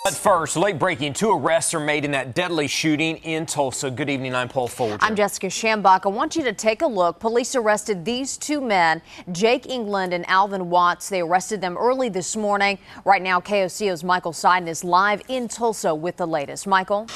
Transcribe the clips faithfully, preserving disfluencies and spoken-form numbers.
But first, late breaking, two arrests are made in that deadly shooting in Tulsa. Good evening, I'm Paul Folger. I'm Jessica Shambach. I want you to take a look. Police arrested these two men, Jake England and Alvin Watts. They arrested them early this morning. Right now, K O C O's Michael Seiden is live in Tulsa with the latest. Michael?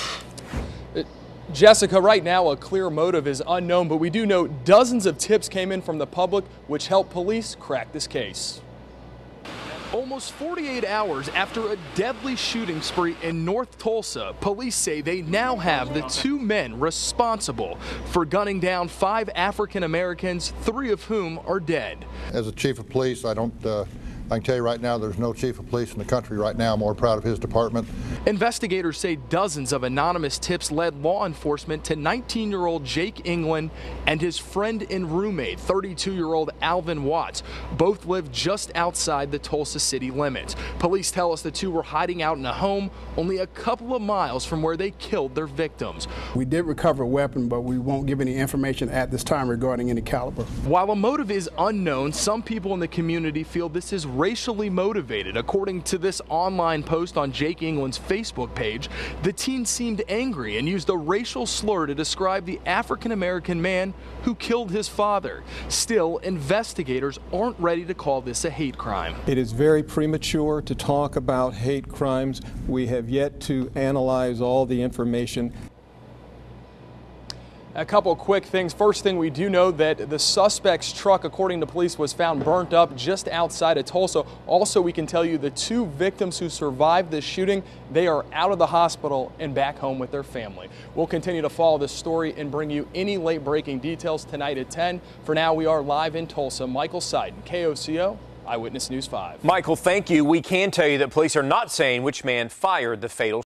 Jessica, right now a clear motive is unknown, but we do know dozens of tips came in from the public, which helped police crack this case. Almost forty-eight hours after a deadly shooting spree in North Tulsa, police say they now have the two men responsible for gunning down five African Americans, three of whom are dead. As a chief of police, I don't, uh, I can tell you right now there's no chief of police in the country right now more proud of his department. Investigators say dozens of anonymous tips led law enforcement to nineteen-year-old Jake England and his friend and roommate, thirty-two-year-old Alvin Watts. Both live just outside the Tulsa city limits. Police tell us the two were hiding out in a home only a couple of miles from where they killed their victims. We did recover a weapon, but we won't give any information at this time regarding any caliber. While a motive is unknown, some people in the community feel this is racially motivated. According to this online post on Jake England's Facebook page, the teen seemed angry and used a racial slur to describe the African-American man who killed his father. Still, investigators aren't ready to call this a hate crime. It is very premature to talk about hate crimes. We have yet to analyze all the information. A couple quick things. First thing, we do know that the suspect's truck, according to police, was found burnt up just outside of Tulsa. Also, we can tell you the two victims who survived this shooting, they are out of the hospital and back home with their family. We'll continue to follow this story and bring you any late-breaking details tonight at ten. For now, we are live in Tulsa. Michael Seiden, K O C O, Eyewitness News five. Michael, thank you. We can tell you that police are not saying which man fired the fatal